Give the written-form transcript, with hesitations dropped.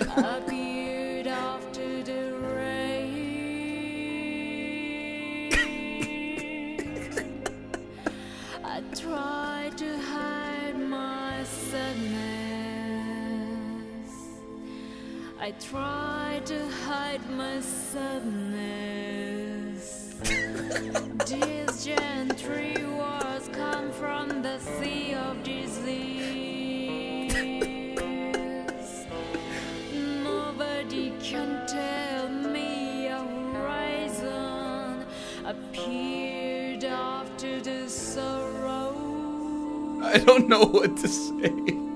appeared after the rain. I tried to hide my sadness. I tried to hide my sadness. These gentry words come from the sea of disease. Nobody can tell me a horizon appeared after the sorrow. I don't know what to say.